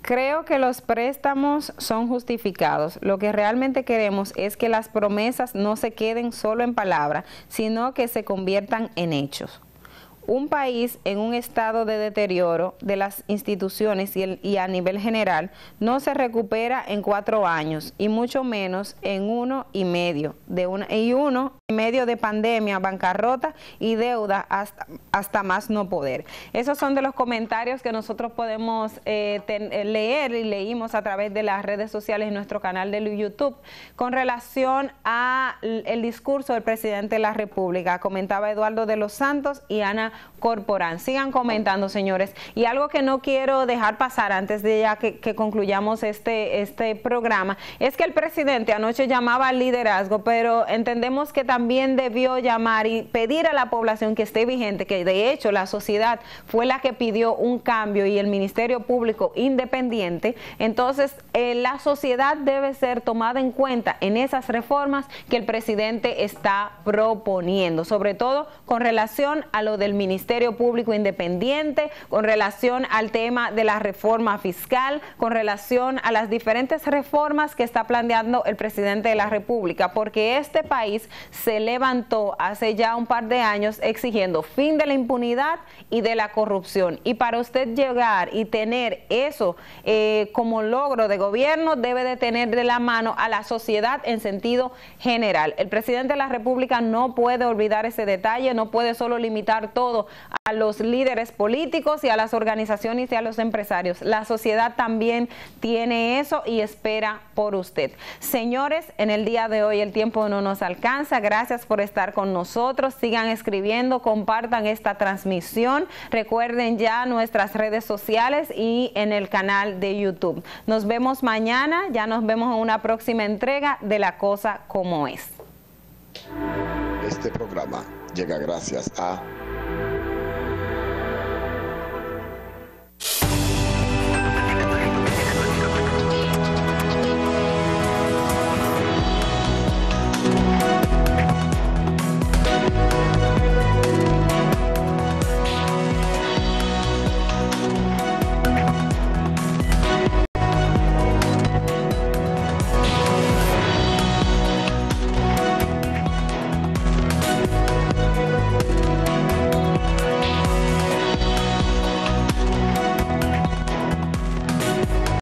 Creo que los préstamos son justificados. Lo que realmente queremos es que las promesas no se queden solo en palabras, sino que se conviertan en hechos. Un país en un estado de deterioro de las instituciones y a nivel general no se recupera en 4 años y mucho menos en 1 y medio de pandemia, bancarrota y deuda hasta más no poder. Esos son de los comentarios que nosotros podemos leer y leímos a través de las redes sociales en nuestro canal de YouTube con relación al discurso del presidente de la República. Comentaba Eduardo de los Santos y Ana Corporán. Sigan comentando, señores. Y algo que no quiero dejar pasar antes de ya que concluyamos este programa, es que el presidente anoche llamaba al liderazgo, pero entendemos que también debió llamar y pedir a la población que esté vigente, que de hecho la sociedad fue la que pidió un cambio y el Ministerio Público independiente. Entonces, la sociedad debe ser tomada en cuenta en esas reformas que el presidente está proponiendo, sobre todo con relación a lo del Ministerio Público Independiente, con relación al tema de la reforma fiscal, con relación a las diferentes reformas que está planteando el presidente de la República, porque este país se levantó hace ya un par de años exigiendo fin de la impunidad y de la corrupción. Y para usted llegar y tener eso como logro de gobierno, debe de tener de la mano a la sociedad en sentido general. El presidente de la República no puede olvidar ese detalle, no puede solo limitar todo a los líderes políticos y a las organizaciones y a los empresarios. La sociedad también tiene eso y espera por usted. Señores, en el día de hoy el tiempo no nos alcanza. Gracias por estar con nosotros. Sigan escribiendo, compartan esta transmisión. Recuerden ya nuestras redes sociales y en el canal de YouTube. Nos vemos mañana. Ya nos vemos en una próxima entrega de La Cosa Como Es. Este programa llega gracias a